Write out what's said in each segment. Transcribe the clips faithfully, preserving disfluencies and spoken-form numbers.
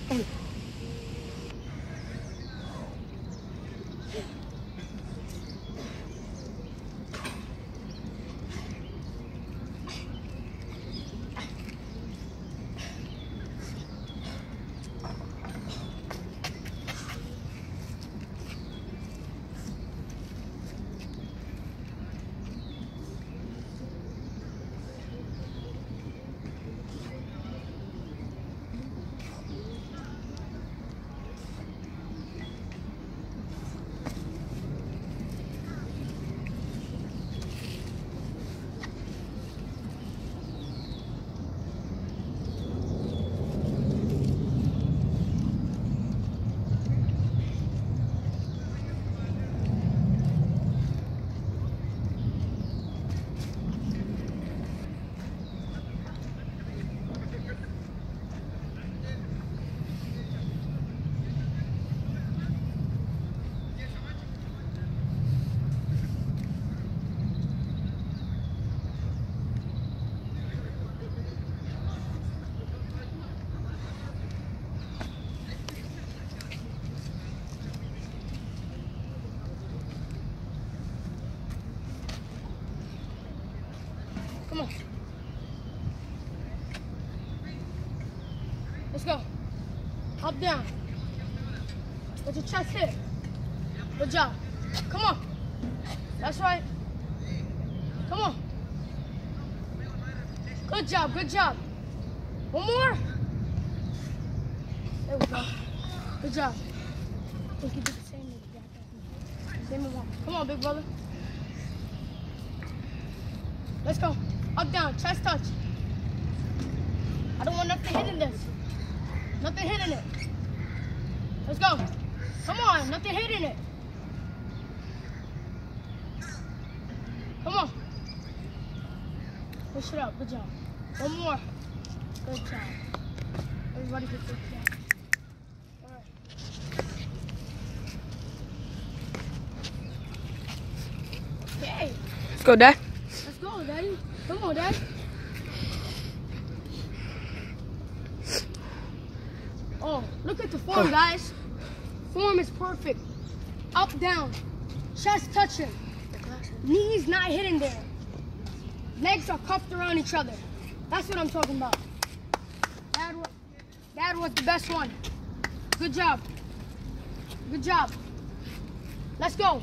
Come on. Let's go. Up, down. Let your chest hit. Good job. Come on. That's right. Come on. Good job, good job. One more. There we go. Good job. I think you did the same as Same as one. Come on, big brother. Let's go. Up, down, chest touch. I don't want nothing hitting this. Nothing hitting it. Let's go. Come on, nothing hitting it. Come on. Push it up, good job. One more. Good job. Everybody gets good job. All right. Okay. Let's go, Dad. Let's go, Daddy. Come on, Dad. Oh, look at the form, guys. Form is perfect. Up, down. Chest touching. Knees not hitting there. Legs are cuffed around each other. That's what I'm talking about. That was, that was the best one. Good job. Good job. Let's go.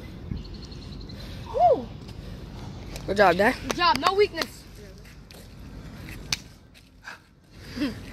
Woo. Good job, Dad. Good job. No weakness.